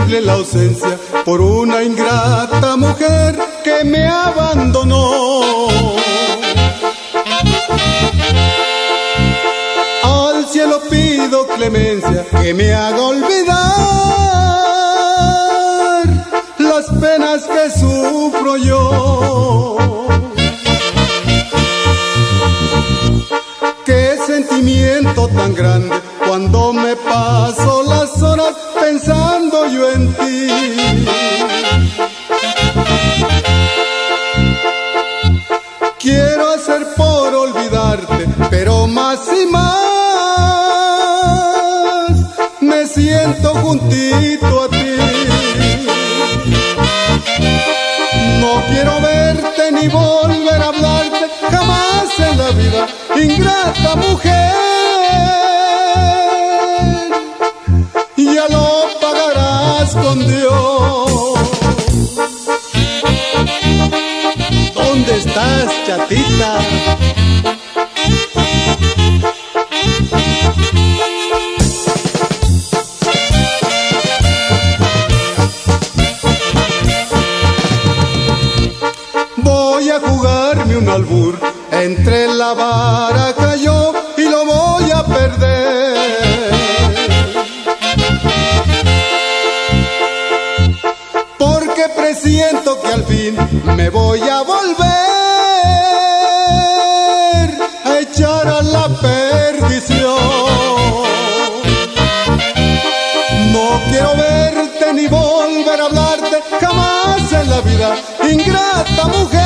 terrible la ausencia por una ingrata mujer que me abandonó. Al cielo pido clemencia, que me haga olvidar las penas que sufro yo. Qué sentimiento tan grande cuando me paso las horas pensando yo en ti. Quiero hacer por olvidarte, pero más y más me siento juntito a ti. No quiero verte ni volver a hablarte jamás en la vida, ingrata mujer. Ya lo pagarás con Dios. ¿Dónde estás, chatita? Voy a jugarme un albur entre la baraja yo y lo voy a perder. Porque presiento que al fin me voy a volver a echar a la perdición. No quiero verte ni volver a hablarte jamás en la vida, ingrata mujer.